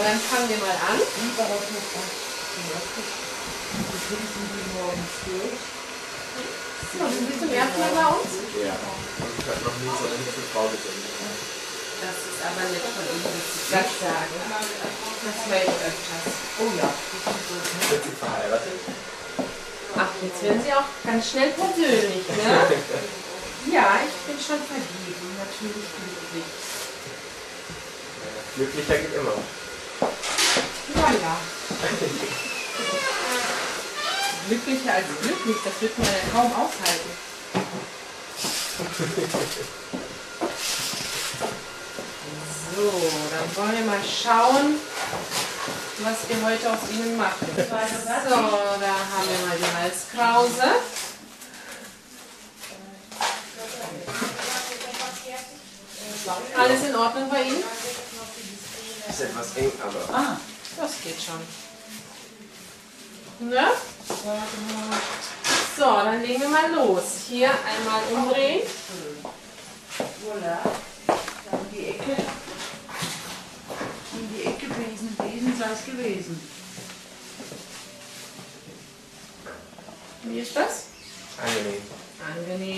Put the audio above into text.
dann fangen wir mal an. So, sind Sie zum ersten Mal bei uns? Ja, und ich habe noch nie so eine hübsche Frau gesehen. Das ist aber nett von Ihnen, dass Sie das sagen. Das höre ich öfters. Oh ja. Sind Sie verheiratet? Ach, jetzt werden Sie auch ganz schnell persönlich, ne? Ja, ich bin schon vergeben, natürlich glücklich. Glücklicher geht immer. Ja, ja. Glücklicher als glücklich, das wird man ja kaum aushalten. So, dann wollen wir mal schauen, was wir heute aus Ihnen machen. So, da haben wir mal die Halskrause. Alles in Ordnung bei Ihnen? Ist etwas eng, aber. Ah, das geht schon. Ne? So, dann legen wir mal los. Hier einmal umdrehen. Voilà. Dann die Ecke. In die Ecke Besen sei es gewesen. Wie ist das? Angenehm. Angenehm.